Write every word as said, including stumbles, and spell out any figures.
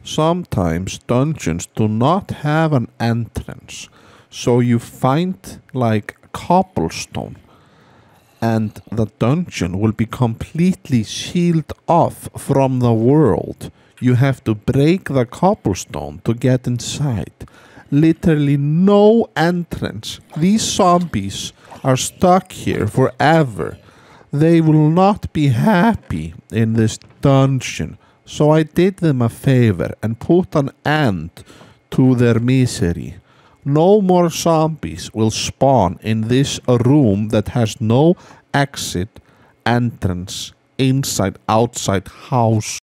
sometimes dungeons do not have an entrance. So you find like cobblestone and the dungeon will be completely sealed off from the world. You have to break the cobblestone to get inside. Literally no entrance. These zombies are stuck here forever. They will not be happy in this dungeon. So I did them a favor and put an end to their misery. No more zombies will spawn in this room that has no exit, entrance, inside, outside house.